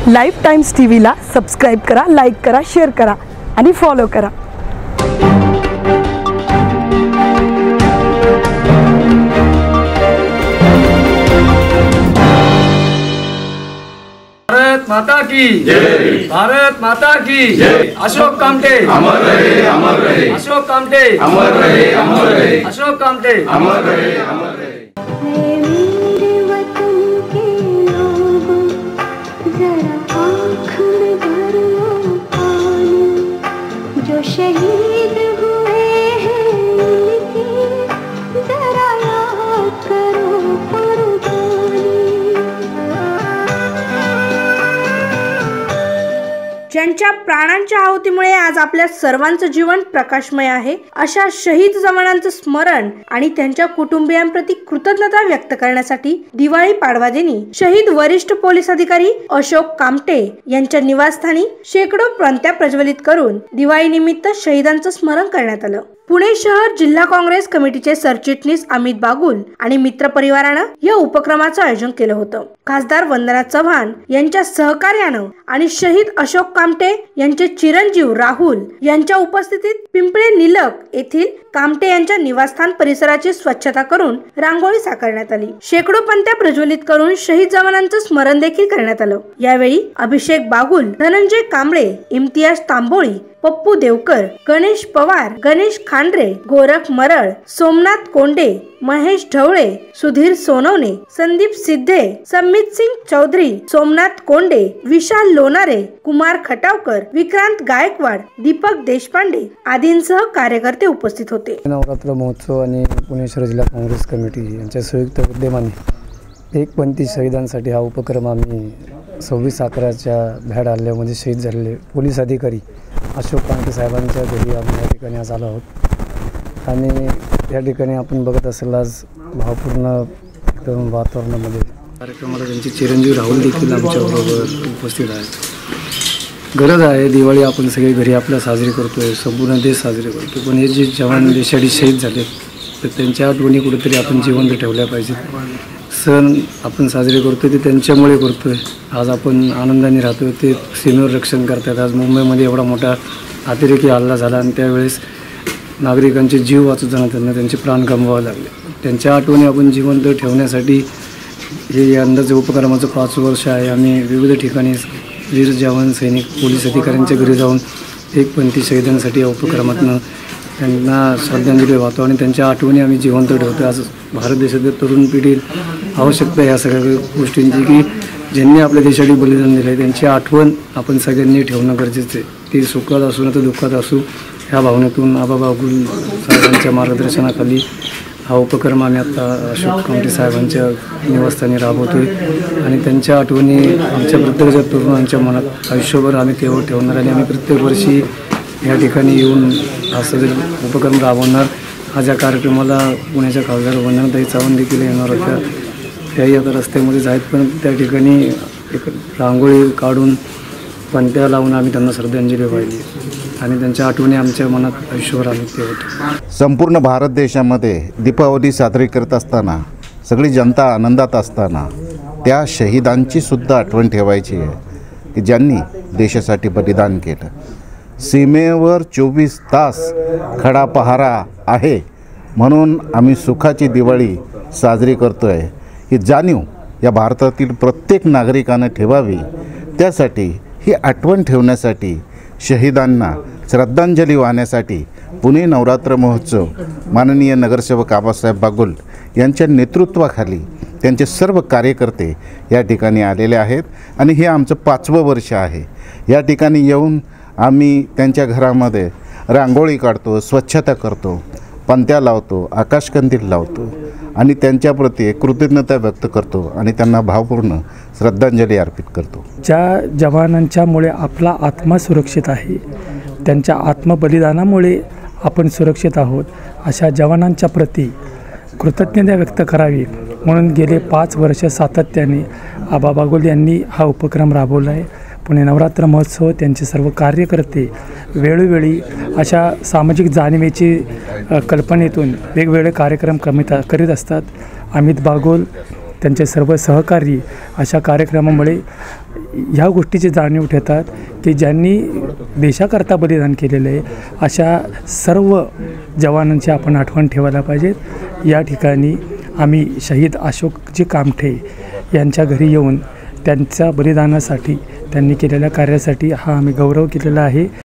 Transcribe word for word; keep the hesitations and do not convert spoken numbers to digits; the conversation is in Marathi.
लाईफ टाइम्स टीव्हीला सबस्क्राईब करा, लाईक करा, शेअर करा आणि फॉलो करा। भारत माता की जय, भारत माता की जय। अशोक कामटे अमर रहे, अमर रहे। अशोक कामटे अमर रहे, अमर रहे। अशोक कामटे अमर रहे, अमर रहे। जो शहीद हुए हैं जरा याद करो कुर्बानी। ज्यांच्या प्राणांच्या आहुतीमुळे आज आपल्या सर्वांचं जीवन प्रकाशमय आहे, अशा शहीद जवानांचं स्मरण आणि त्यांच्या कुटुंबियांप्रती कृतज्ञता व्यक्त करण्यासाठी दिवाळी पाडवा दिनी शहीद वरिष्ठ पोलीस अधिकारी अशोक कामटे यांच्या निवासस्थानी शेकडो पणत्या प्रज्वलित करून दिवाळी निमित्त शहीदांचं स्मरण करण्यात आलं। पुणे शहर जिल्हा काँग्रेस कमिटीचे सरचिटणीस अमित बागुल आणि मित्र परिवारानं या उपक्रमाचं आयोजन केलं होतं। खासदार वंदना चव्हाण यांच्या सहकार्यानं आणि शहीद अशोक कामटे यांचे चिरंजीव राहुल यांच्या उपस्थितीत पिंपळे निलक येथील कामटे यांच्या निवासस्थान परिसराची स्वच्छता करून रांगोळी साकारण्यात आली। शेकडो पणत्या प्रज्वलित करून शहीद जवानांचं स्मरण देखील करण्यात आलं। यावेळी अभिषेक बागुल, धनंजय कांबळे, इम्तियाज तांबोळी, पप्पू देवकर, गणेश पवार, गणेश खांडरे, गोरख मरळ, सोमनाथ कोंडे, महेश ढवळे, सुधीर सोनवणे, संदीप सिद्धे, समित सिंग चौधरी, सोमनाथ कोंडे, विशाल लोणारे, कुमार खटावकर, विक्रांत गायकवाड, दीपक देशपांडे आदींसह कार्यकर्ते उपस्थित होते। नवरात्र महोत्सव आणि पुणे शहर जिल्हा काँग्रेस कमिटी यांच्या संयुक्त विद्यमाने एक पंथी शहीदांसाठी हा उपक्रम आम्ही सव्वीस अकराच्या भ्याड हल्ल्यामध्ये शहीद झालेले पोलीस अधिकारी अशोक कामटे साहेबांच्या घरी आम्ही या ठिकाणी आज आलो आहोत। आणि या ठिकाणी आपण बघत असेल आज भावपूर्ण एकदम वातावरणामध्ये कार्यक्रमाला त्यांचे चिरंजीव राहुल देखील आमच्याबरोबर उपस्थित आहेत। गरज आहे, दिवाळी आपण सगळे घरी आपल्या साजरी करतोय, संपूर्ण देश साजरे करतो, पण हे जे जवान देशासाठी शहीद झाले तर त्यांच्या आठवणी कुठेतरी आपण जिवंत ठेवल्या पाहिजेत। सण आपण साजरे करतोय ते त्यांच्यामुळे करतोय। आज आपण आनंदाने राहतोय, ते सीमेवर रक्षण करतात। आज मुंबईमध्ये एवढा मोठा अतिरेकी हल्ला झाला आणि त्यावेळेस नागरिकांचे जीव वाचवताना त्यांना त्यांचे प्राण गमवावे लागले। त्यांच्या आठवणी आपण जिवंत ठेवण्यासाठी हे यंदाचं उपक्रमाचं पाच वर्ष आहे। आम्ही विविध ठिकाणी वीर जवान, सैनिक, पोलीस अधिकाऱ्यांच्या घरी जाऊन एक पंथी शहीदांसाठी या उपक्रमातून त्यांना श्रद्धांजली वाहतो आणि त्यांच्या आठवणी आम्ही जिवंत ठेवतो। आज भारत देशातील तरुण पिढी आवश्यकता ह्या सगळ्या गोष्टींची की ज्यांनी आपल्या देशासाठी बलिदान दिलं आहे त्यांची आठवण आपण सगळ्यांनी ठेवणं गरजेचं आहे। ती सुखात असू ना तर दुःखात असू, ह्या भावनेतून आबा बागुल साहेबांच्या मार्गदर्शनाखाली हा उपक्रम आम्ही आता अशोक कामटे साहेबांच्या निवासस्थानी राबवतो आहे आणि त्यांच्या आठवणी आमच्या प्रत्येकाच्या तरुणांच्या मनात आयुष्यभर आम्ही तेवढं ठेवणार आणि आम्ही प्रत्येक वर्षी या ठिकाणी येऊन हा सगळे उपक्रम राबवणार। आज या कार्यक्रमाला पुण्याच्या खासदार वंदनाताई चव्हाण देखील येणार होत्या, त्याही आता रस्त्यामध्येच आहेत, पण त्या ठिकाणी एक रांगोळी काढून पणत्या लावून आम्ही त्यांना श्रद्धांजली वाहिली आणि त्यांच्या आठवणी आमच्या मनात आयुष्यभर आम्ही ते होते। संपूर्ण भारत देशामध्ये दीपावली साजरी करत असताना सगळी जनता आनंदात असताना त्या शहीदांची सुद्धा आठवण ठेवायची आहे की ज्यांनी देशासाठी बलिदान केलं। सीमेवर चोवीस तास खडा पहारा आहे म्हणून आम्ही सुखाची दिवाळी साजरी करतो आहे। ही जाणीव या भारतातील प्रत्येक नागरिकानं ठेवावी, त्यासाठी ही आठवण ठेवण्यासाठी शहीदांना श्रद्धांजली वाहण्यासाठी पुणे नवरात्र महोत्सव माननीय नगरसेवक आबासाहेब बागुल यांच्या नेतृत्वाखाली त्यांचे सर्व कार्यकर्ते या ठिकाणी आलेले आहेत आणि हे आमचं पाचवं वर्ष आहे। या ठिकाणी येऊन आम्ही त्यांच्या घरामध्ये रांगोळी काढतो, स्वच्छता करतो, पणत्या लावतो, आकाशकंदील लावतो आणि त्यांच्याप्रती कृतज्ञता व्यक्त करतो आणि त्यांना भावपूर्ण श्रद्धांजली अर्पित करतो। ज्या जवानांच्यामुळे आपला आत्मा सुरक्षित आहे, त्यांच्या आत्मबलिदानामुळे आपण सुरक्षित आहोत, अशा जवानांच्या प्रती कृतज्ञता व्यक्त करावी म्हणून गेले पाच वर्ष सातत्याने आबा बागुल यांनी हा उपक्रम राबवला आहे। पुणे नवरात्र महोत्सव त्यांचे सर्व कार्यकर्ते वेळोवेळी अशा सामाजिक जाणीवेची कल्पनेतून वेगवेगळे कार्यक्रम कमीत करीत असतात। अमित बागुल त्यांचे सर्व सहकारी अशा कार्यक्रमामुळे ह्या गोष्टीची जाणीव ठेवतात की ज्यांनी देशाकरता बलिदान केलेलं आहे अशा सर्व जवानांची आपण आठवण ठेवायला पाहिजेत। या ठिकाणी आम्ही शहीद अशोकजी कामठे यांच्या घरी येऊन त्यांच्या बलिदानासाठी त्यांनी केलेल्या कार्यासाठी हा आम्ही गौरव केलेला आहे।